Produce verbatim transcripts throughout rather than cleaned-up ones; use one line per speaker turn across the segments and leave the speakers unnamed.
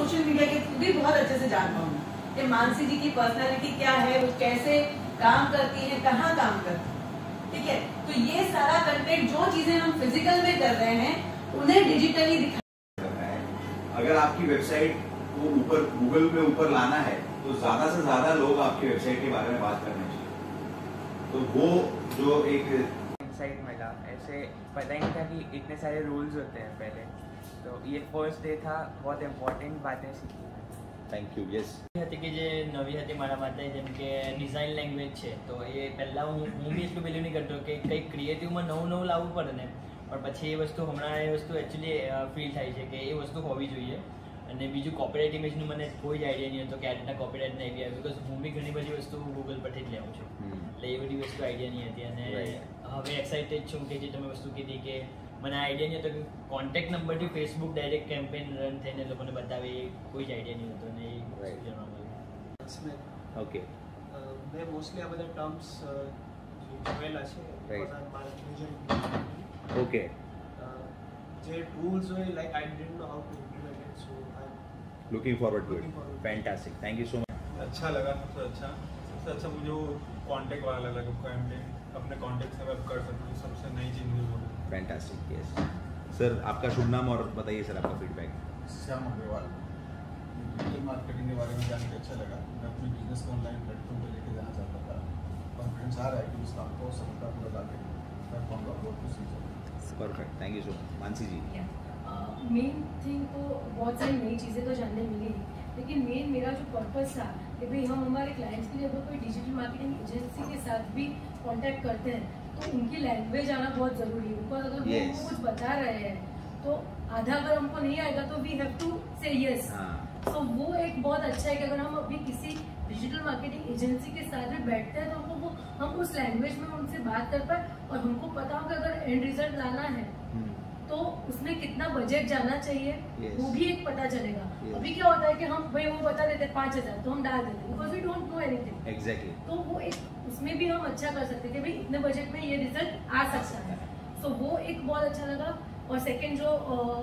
Social media के through भी बहुत अच्छे से जान पाऊंगी कि मानसी जी की पर्सनालिटी क्या है, वो कैसे काम करती है, कहाँ काम करती है। ठीक है, तो ये सारा कंटेंट जो चीजें हम फिजिकल में कर रहे हैं उन्हें डिजिटली दिखा
है। अगर आपकी वेबसाइट को ऊपर गूगल में ऊपर लाना है तो ज्यादा से ज्यादा लोग आपकी वेबसाइट के बारे में बात करने चाहिए। तो वो जो एक
इंसाइट मिला, ऐसे पता ही नहीं था कि इतने सारे रूल्स होते हैं पहले, तो ये फर्स्ट डे था, बहुत इम्पोर्टेंट बातें सीखी।
Thank you. यस
હતી કે જે નવી હતી મારા માટે, જેમ કે ડિઝાઇન લેંગ્વેજ છે, તો એ પહેલાં હું હું બી એટલું બિલીવ નહીં કરતો કે કંઈક ક્રિએટિવમાં નવું નવું લાવવું પડે ને, પણ પછી એ વસ્તુ હમણાં એ વસ્તુ એકચ્યુઅલી ફીલ થાય છે કે એ વસ્તુ હોવી જોઈએ। અને બીજું કોપીરાઇટ ઇમેજનું મને કોઈ જ આઈડિયા નહીં હતો કે આ રીતના કોપીરાઇટ નહીં બી આવે, બિકોઝ હું બી ઘણી બધી વસ્તુ ગૂગલ પરથી જ લેવું છું, એટલે એ બધી વસ્તુ આઈડિયા નહીં હતી। અને હવે એક્સાઇટેડ છું કે જે તમે વસ્તુ કીધી કે મને આઈડિયા નહીં હતો કે કોન્ટેક્ટ નંબરથી ફેસબુક ડાયરેક્ટ કેમ્પેન રન થઈને લોકોને બતાવે, એ કોઈ જ આઈડિયા નહીં હતો અને એ જાણવા મળ્યું।
ઓકે,
મેં મોસ્ટલી આ બધા ટર્મ્સ જોયેલા છે
ઓકે,
જે રૂલ્સ હોય like I didn't know how to implement it, so I am
looking forward to it. Fantastic, thank you so much.
अच्छा लगा, सबसे अच्छा सबसे अच्छा मुझे वो कॉन्टेक्ट वाला लगा, कैंपेन अपने कॉन्टेक्ट से वेब कर सकते हैं, सबसे नई चीज़ मुझे बोली।
Fantastic, yes sir. आपका शुभ नाम और बताइए सर आपका feedback.
Shyam Agarwal. Digital marketing के बारे में जान के अच्छा लगा। मैं अपने बिजनेस को ऑनलाइन प्लेटफॉर्म पर लेके जाना चाहता था, कॉन्फिडेंस आ रहा है कि उस काम को सफलतापूर्वक आगे प्लेटफॉर्म पर अपलोड कर सकते।
Perfect, thank you so much. Mansi ji,
main thing तो बहुत सारी नई चीज़ें तो जानने मिली, लेकिन मेन मेरा जो पर्पस था कि भाई हम हमारे क्लाइंट्स के लिए अगर कोई डिजिटल मार्केटिंग एजेंसी के साथ भी कांटेक्ट करते हैं तो उनकी लैंग्वेज आना बहुत ज़रूरी है, बिकॉज अगर वो
yes.
कुछ बता रहे हैं तो आधा अगर हमको नहीं आएगा तो we have to say yes. तो वो एक बहुत अच्छा है कि अगर हम अभी किसी डिजिटल मार्केटिंग एजेंसी के साथ में बैठते हैं तो हमको वो हम उस लैंग्वेज में उनसे बात कर पाए और हमको पता हो कि अगर एंड रिजल्ट लाना है तो उसमें कितना बजट जाना चाहिए, yes. वो भी एक पता चलेगा। yes. अभी क्या होता है कि हम भाई वो बता देते हैं पाँच हजार तो हम डाल देते हैं, because we don't know anything.
Exactly.
तो वो एक उसमें भी हम अच्छा कर सकते हैं कि भाई इतने बजट में ये रिजल्ट आ सकता है। सो so, वो एक बहुत अच्छा लगा। और सेकंड जो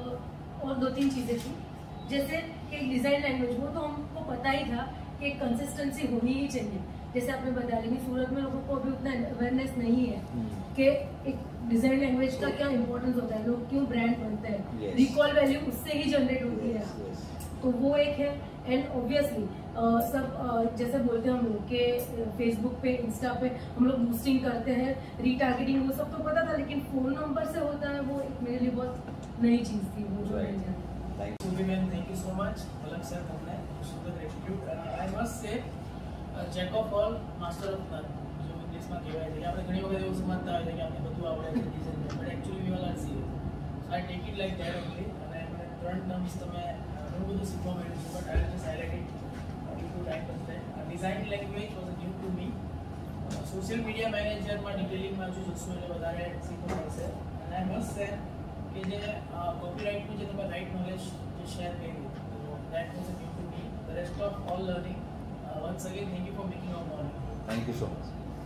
और दो तीन चीजें थी, जैसे कि डिजाइन लैंग्वेज, वो तो हमको पता ही था कि कंसिस्टेंसी होनी ही चाहिए, जैसे आपने बताया, लेकिन सूरत में लोगों को अभी उतना अवेयरनेस नहीं है कि एक डिजाइन लैंग्वेज का क्या इंपॉर्टेंस होता है, लोग क्यों ब्रांड बनते हैं, रिकॉल वैल्यू उससे ही जनरेट होती है। तो वो एक है। एंड ऑब्वियसली सब uh, जैसे बोलते हैं हम लोग के फेसबुक पे, इंस्टा पे हम लोग बूस्टिंग करते हैं, रीटारगेटिंग, वो सब तो पता था, लेकिन फोन नंबर से होता है वो एक मेरे लिए बहुत नई चीज़ थी वो जो मैंने जानी।
Thank you so much, Malak sir, super gratitude. I must say, jack of all, master of none. जो इंग्लिशમાં કહેવાય છે કે આપણે ઘણી વખત એવું સમજતા હોય છે કે આપણે બધું આવડે છે design, but actually we all are serious. So I take it like that only. અને મને ત્રણ ટર્મ્સ તમે ઘણું બધું શીખવા મળ્યું છે, but I will just highlight it due to time constraint. Design language was new to me. Social media મેનેજરમાં ડિટેલિંગમાં જો જોશું એટલે વધારે શીખવા મળશે. અને I must say કે જે કોપીરાઇટનું જે તમે રાઇટ નોલેજ જે શેર કર્યું, that was new to me. The rest of all learning. Uh, once again, thank you for making our morning.
Thank you so much.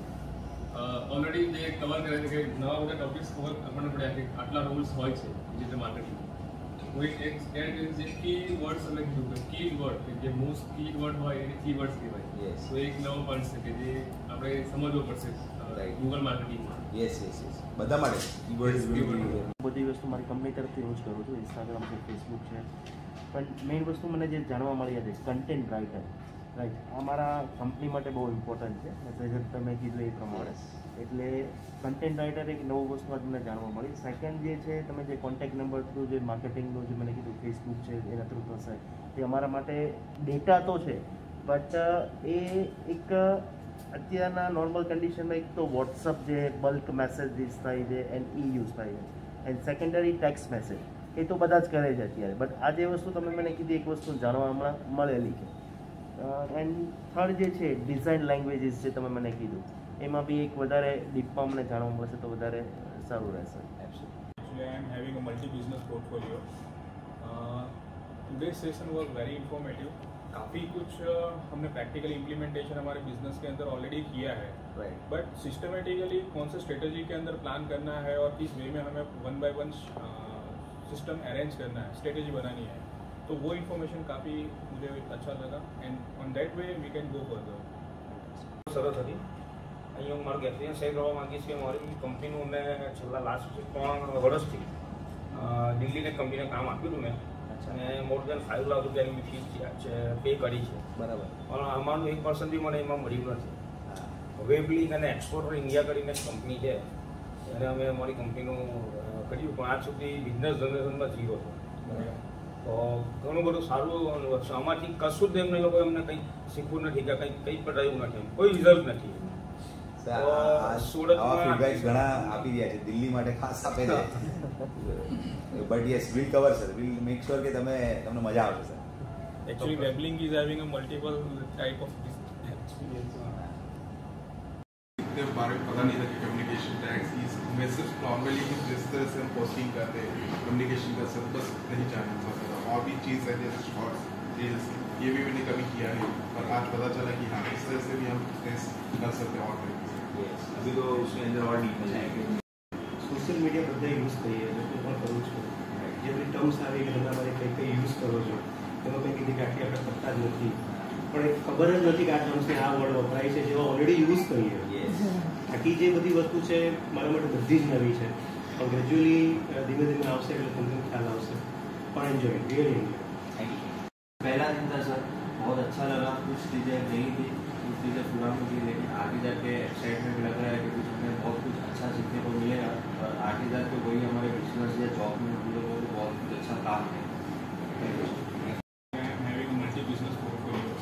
Already જે કવર કરે છે કે નવા બધા ટોપિક્સ ખબર આપણને પડ્યા કે આટલા રૂલ્સ હોય છે ડિજિટલ માર્કેટિંગ। હું એક એક એડ કરી છે કી વર્ડ્સ અમે કીધું કે કી વર્ડ કે જે મોસ્ટ કી વર્ડ હોય એને કી વર્ડ્સ કહેવાય। તો એક નવો પોઈન્ટ છે કે જે આપણે સમજવો પડશે ગૂગલ માર્કેટિંગમાં।
યસ યસ યસ બધા માટે કીવર્ડ ઇઝ વેરી
બધી વસ્તુ મારી કંપની તરફથી હું જ કરું છું, ઇન્સ્ટાગ્રામ છે, ફેસબુક છે, પણ મેઇન વસ્તુ મને જે જાણવા મળી હતી કન્ટેન્ટ રાઇટર, રાઈટ, આ મારા કંપની માટે બહુ ઇમ્પોર્ટન્ટ છે, એટલે તમે કીધું એ પ્રમાણે, એટલે કન્ટેન્ટ રાઇટર એક નવું વસ્તુ આજ મને જાણવા મળી। સેકન્ડ જે છે, તમે જે કોન્ટેક્ટ નંબર થ્રુ જે માર્કેટિંગનું જે મને કીધું ફેસબુક છે એના થ્રુ થશે, એ અમારા માટે ડેટા તો છે, બટ એ એક અત્યારના નોર્મલ કન્ડિશનમાં એક તો વોટ્સઅપ જે બલ્ક મેસેજીસ થાય છે એન્ડ ઈ યુઝ થાય છે, એન્ડ સેકન્ડરી ટેક્સ્ટ મેસેજ એ તો બધા જ કરે છે અત્યારે, બટ આ જે વસ્તુ તમે મને કીધી એક વસ્તુ જાણવા હમણાં મળેલી છે। એન્ડ થર્ડ જે છે ડિઝાઇન લેંગ્વેજીસ જે તમે મને કીધું એમાં બી એક વધારે ડીપમાં મને જાણવા મળશે તો વધારે સારું રહેશે।
Actually, I am having a multi-business portfolio. Uh, today's session was very informative. काफ़ी कुछ हमने प्रैक्टिकल इम्प्लीमेंटेशन हमारे बिजनेस के अंदर ऑलरेडी किया है, राइट, बट सिस्टमेटिकली कौन से स्ट्रेटजी के अंदर प्लान करना है और किस वे में हमें one by one system arrange करना है, स्ट्रेटजी बनानी है, तो वो इन्फॉर्मेशन काफ़ी मुझे अच्छा लगा and on that way we can go further.
સરસ હતી. અહીંયા હું મારું એક્સપિરિયન્સ શેર કરવા માગીશ કે મારી કંપનીનું મેં છેલ્લા લાસ્ટ ત્રણ વર્ષથી દિલ્હીની કંપનીને કામ આપ્યું હતું મેં અને મોર દેન ફાઇવ લાખ રૂપિયાની મેં ફીસ પે કરી છે. બરાબર. પણ અમારું એક પર્સન્ટ બી મને એમાં મળ્યું નથી. વેબલિંક અને એક્સપોર્ટર ઇન્ડિયા કરીને કંપની છે અને અમે અમારી કંપનીનું કર્યું પણ આજ સુધી બિઝનેસ જનરેશનમાં ઝીરો છે. તો ઘણું બધું સારું આમાંથી કશું જ એમને લોકો એમને કંઈ શીખવું નથી કે કંઈ કંઈ પણ રહ્યું નથી, કોઈ રિઝલ્ટ નથી.
ફીડબેક ઘણા આપી રહ્યા છે, દિલ્હી માટે ખાસ આપે છે. But yes will cover sir, will make sure કે તમે તમને મજા આવશે sir.
Actually, Weblink is having a multiple type of experience.
इतने बारे में पता नहीं था कि कम्युनिकेशन टैग्स इस मैं सिर्फ नॉर्मली जिस तरह से हम पोस्टिंग करते हैं कम्युनिकेशन का सब बस नहीं जानना चाहता था. और भी चीज़ है जैसे शॉर्ट्स रील्स ये भी मैंने कभी किया नहीं, पर आज पता चला कि हाँ इस तरह से भी हम बिजनेस कर सकते हैं. और
अभी तो उसके अंदर और डीप में जाएंगे.
સોશિયલ મીડિયા બધા યુઝ કરીએ એટલે હું પણ કરું છું. જે બધી ટર્મ્સ આવી કે તમે અમારે કંઈ કંઈ યુઝ કરો છો એમાં મેં કીધી કે આટલી આપણે કરતા જ નથી, પણ એ ખબર જ નથી કે આ ટર્મ્સને આ વર્ડ વપરાય છે જેવા ઓલરેડી યુઝ કરીએ. બાકી જે બધી વસ્તુ છે મારા માટે બધી જ નવી છે, પણ ગ્રેજ્યુઅલી ધીમે ધીમે આવશે એટલે તમને ખ્યાલ આવશે. પણ એન્જોય, रियली एंजॉय.
पहला दिन था सर, बहुत अच्छा लगा. कुछ चीज़ें नहीं थी, कुछ चीज़ें पुरानी थी, लेकिन आगे जाके एक्साइटमेंट लग रहा है कि कुछ हमें बहुत कुछ अच्छा सीखने को मिलेगा और आगे जाके वही हमारे बिजनेस या जॉब में हम लोगों को बहुत कुछ अच्छा काम है.
Having a multi-business portfolio,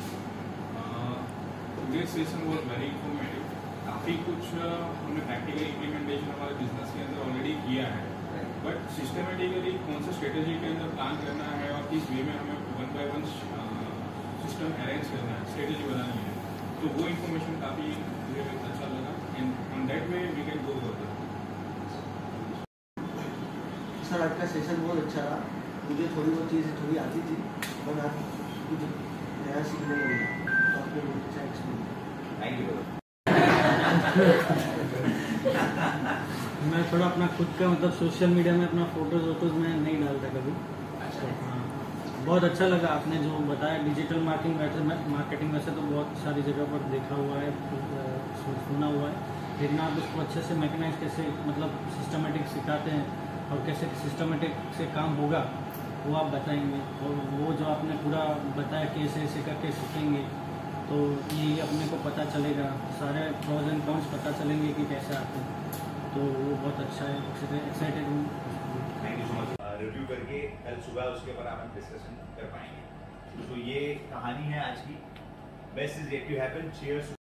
this session was very informative. काफ़ी कुछ हमने प्रैक्टिकल इम्प्लीमेंटेशन हमारे बिजनेस के अंदर ऑलरेडी किया है, बट सिस्टमेटिकली कौन सा स्ट्रेटेजी के अंदर प्लान करना है और किस वे में हमें one by one system arrange करना है, स्ट्रेटेजी बनानी है, तो वो इन्फॉर्मेशन काफ़ी मुझे अच्छा लगा and on that way we can go further.
Sir आज का सेशन बहुत अच्छा रहा. मुझे थोड़ी बहुत चीज़ें थोड़ी आती थी पर आज कुछ नया सीखने को मिला, तो आपने बहुत अच्छा एक्सपीरियंस.
Thank you.
मैं थोड़ा अपना खुद का मतलब सोशल मीडिया में अपना फोटोज वोटोज में नहीं डालता कभी. हाँ, बहुत अच्छा लगा आपने जो बताया डिजिटल मार्केटिंग. वैसे मार्केटिंग वैसे तो बहुत सारी जगह पर देखा हुआ है, सुना हुआ है, लेकिन आप उसको अच्छे से मैकेनाइज कैसे मतलब सिस्टमेटिक सिखाते हैं और कैसे सिस्टमेटिक से काम होगा वो आप बताएंगे. और वो जो आपने पूरा बताया कैसे ऐसे करके सीखेंगे तो यही अपने को पता चलेगा, सारे प्रॉज एंड कॉन्स पता चलेंगे कि कैसे आते हैं. तो वो बहुत अच्छा है, एक्साइटेड हूँ.
Thank you so much. Review करके कल सुबह उसके ऊपर हम डिस्कशन कर पाएंगे. तो ये कहानी है आज की. Best is yet to happen. Cheers.